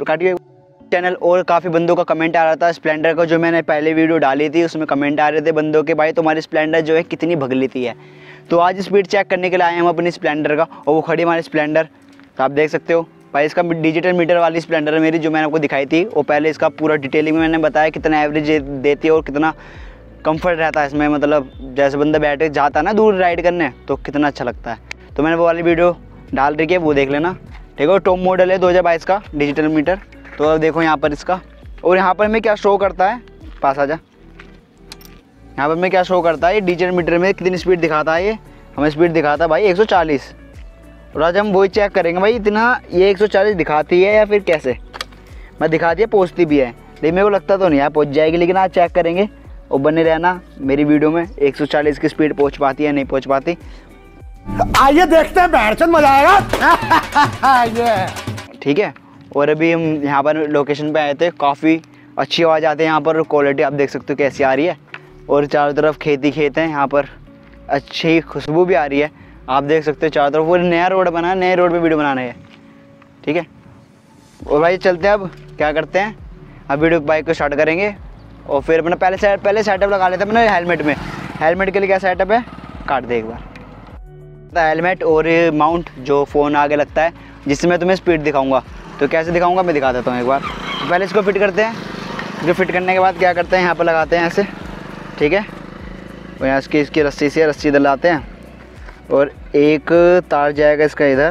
काटिए channel. और काफ़ी बंदों का कमेंट आ रहा था स्प्लेंडर का, जो मैंने पहले वीडियो डाली थी उसमें कमेंट आ रहे थे बंदों के, भाई तुम्हारी स्प्लेंडर जो है कितनी भग लेती है। तो आज स्पीड चेक करने के लिए आए हम अपनी स्प्लेंडर का, और वो खड़ी हमारी स्प्लेंडर, तो आप देख सकते हो भाई इसका डिजिटल मीटर वाली स्प्लेंडर है मेरी, जो मैंने आपको दिखाई थी। और पहले इसका पूरा डिटेलिंग में मैंने बताया कितना एवरेज देती है और कितना कंफर्ट रहता है इसमें, मतलब जैसे बंदा बैठे जाता है ना दूर राइड करने तो कितना अच्छा लगता है। तो मैंने वो वाली वीडियो डाल रही है, वो देख लेना, ठीक है। टॉप मॉडल है 2022 का डिजिटल मीटर। तो अब देखो यहाँ पर इसका, और यहाँ पर मैं क्या शो करता है, पास आ जा, यहाँ पर मैं क्या शो करता है ये डिजिटल मीटर में कितनी स्पीड दिखाता है। ये हमें स्पीड दिखाता है भाई 140, और आज हम वही चेक करेंगे भाई इतना ये 140 दिखाती है या फिर कैसे। मैं दिखाती है पहुँचती भी है, लेकिन मेरे को लगता तो नहीं यार पहुँच जाएगी, लेकिन आज चेक करेंगे। और बने रहना मेरी वीडियो में 140 की स्पीड पहुँच पाती है नहीं पहुँच पाती। आइए देखते हैं, बैठचंद मजा आएगा। ठीक है। और अभी हम यहाँ पर लोकेशन पे आए थे, काफ़ी अच्छी आवाज़ आती है यहाँ पर, क्वालिटी आप देख सकते हो कैसी आ रही है। और चारों तरफ खेती खेत हैं, यहाँ पर अच्छी खुशबू भी आ रही है, आप देख सकते हो चारों तरफ। वो नया रोड बना है, नए रोड पे वीडियो बनाना है, ठीक है। और भाई चलते हैं, अब क्या करते हैं, अब वीडियो बाइक को स्टार्ट करेंगे और फिर अपना पहले सेटअप लगा लेते हैं अपने हेलमेट में। हेलमेट के लिए क्या सेटअप है, काट दे एक बार। हेलमेट और माउंट जो फ़ोन आगे लगता है, जिससे मैं तुम्हें स्पीड दिखाऊंगा। तो कैसे दिखाऊंगा मैं दिखा देता हूँ एक बार। तो पहले इसको फिट करते हैं, इसको फिट करने के बाद क्या करते हैं, यहाँ पर लगाते हैं ऐसे, ठीक है। और यहाँ इसकी रस्सी से रस्सी डलाते हैं, और एक तार जाएगा इसका इधर।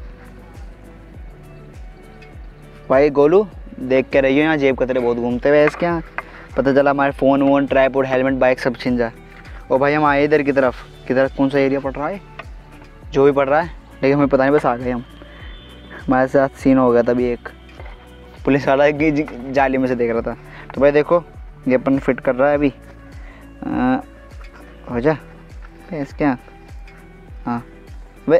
भाई गोलू देख के रहिए, यहाँ जेब कतरे बहुत घूमते हुए इसके यहाँ, पता चला हमारे फ़ोन वोन ट्राइपॉड हेलमेट बाइक सब छिन जाए। और भाई हम आए इधर की तरफ, किधर कौन सा एरिया पड़ रहा है, जो भी पड़ रहा है, लेकिन हमें पता नहीं, बस आ गए हम। हमारे साथ सीन हो गया तभी, एक पुलिस वाला की जाली में से देख रहा था। तो भाई देखो ये अपन फिट कर रहा है अभी, हो जा इसके यहाँ, हाँ वे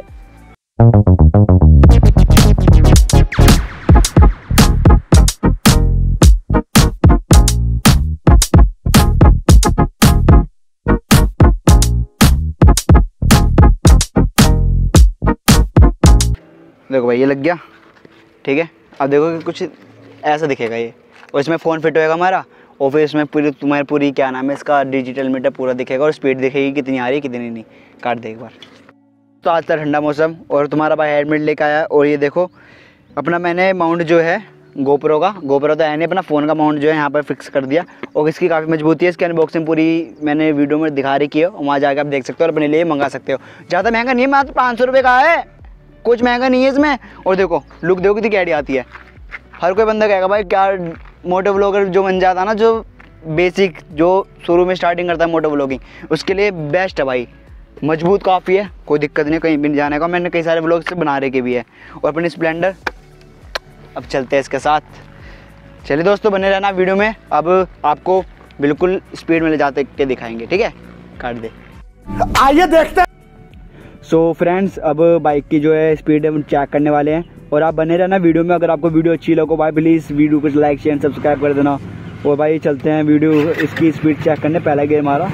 देखो भाई ये लग गया, ठीक है। अब देखो कि कुछ ऐसा दिखेगा ये, और इसमें फ़ोन फिट होएगा हमारा, और फिर इसमें पूरी क्या नाम है इसका डिजिटल मीटर पूरा दिखेगा, और स्पीड दिखेगी कितनी आ रही है कितनी नहीं। काट दे एक बार। तो आज था ठंडा मौसम और तुम्हारा भाई हेलमेट लेकर आया, और ये देखो अपना मैंने माउंट जो है गोप्रो तो है नहीं, अपना फ़ोन का माउंट जो है यहाँ पर फिक्स कर दिया। और इसकी काफ़ी मजबूती है, इसकी अनबॉक्सिंग पूरी मैंने वीडियो में दिखा रखी है, वहाँ जाकर आप देख सकते हो और अपने लिए मंगा सकते हो। ज़्यादा महंगा नहीं है, मात्र 500 रुपये का है, कुछ महंगा नहीं है इसमें। और देखो लुक देखो कितनी कैडी आती है। हर कोई बंदा कहेगा भाई क्या मोटो व्लॉगर जो बन जाता है ना, जो बेसिक जो शुरू में स्टार्टिंग करता है मोटो व्लॉगिंग, उसके लिए बेस्ट है भाई। मजबूत काफ़ी है, कोई दिक्कत नहीं कहीं भी नहीं जाने का, मैंने कई सारे व्लॉग से बना रखे भी है। और अपनी स्प्लेंडर अब चलते हैं इसके साथ। चलिए दोस्तों बने रहना वीडियो में, अब आपको बिल्कुल स्पीड में ले जाते के दिखाएंगे, ठीक है। काट दे, आइए देखते हैं। सो फ्रेंड्स अब बाइक की जो है स्पीड हम चेक करने वाले हैं, और आप बने रहना वीडियो में। अगर आपको वीडियो अच्छी लगे भाई प्लीज़ वीडियो को लाइक शेयर सब्सक्राइब कर देना। और भाई चलते हैं वीडियो इसकी स्पीड चेक करने, पहला गेयर मारा।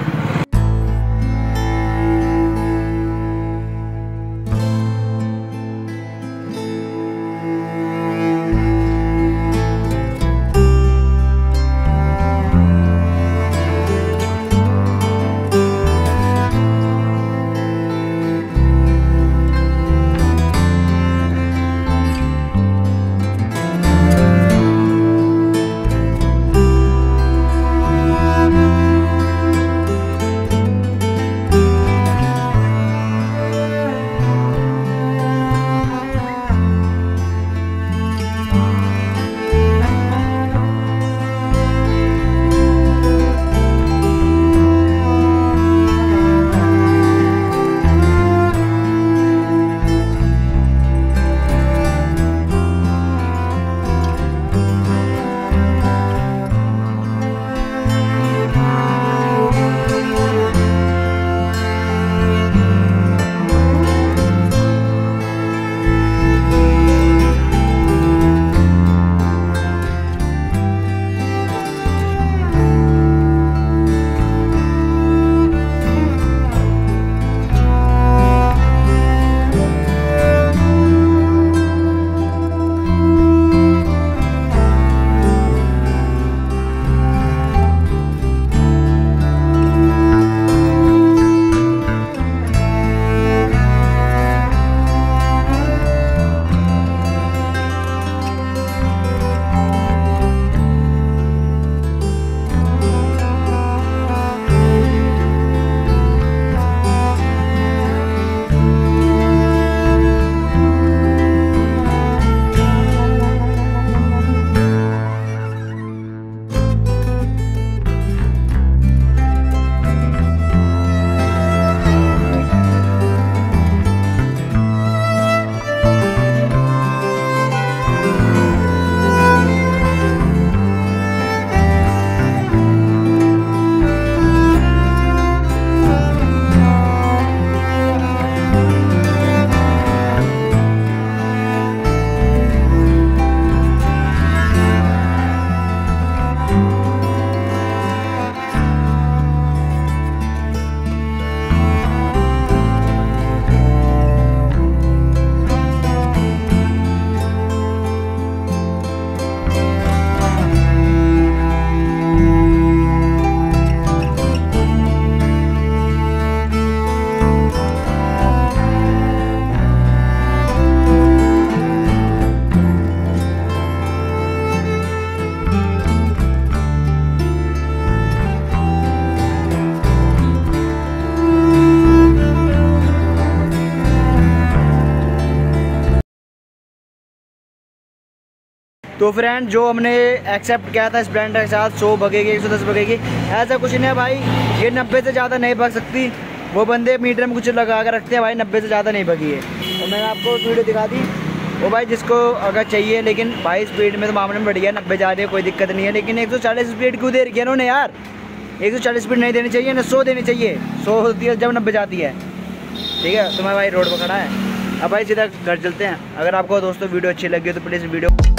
तो फ्रेंड जो हमने एक्सेप्ट किया था स्प्लेंडर के साथ 100 भगेगी 110 भगेगी, ऐसा कुछ नहीं है भाई। ये 90 से ज़्यादा नहीं भग सकती। वो बंदे मीटर में कुछ लगा कर रखते हैं भाई, 90 से ज़्यादा नहीं भगी है। तो मैंने आपको वीडियो दिखा दी। वो भाई जिसको अगर चाहिए, लेकिन भाई स्पीड में तो मामले में बढ़िया 90 जा रही है, कोई दिक्कत नहीं है। लेकिन 140 स्पीड क्यों दे रही है इन्होंने यार? 140 स्पीड नहीं देनी चाहिए ना, 100 देनी चाहिए। 100 होती है जब 90 जाती है। ठीक है, तुम्हारा भाई रोड पर खड़ा है। अब भाई सीधा घर चलते हैं। अगर आपको दोस्तों वीडियो अच्छी लगी हो तो प्लीज़ वीडियो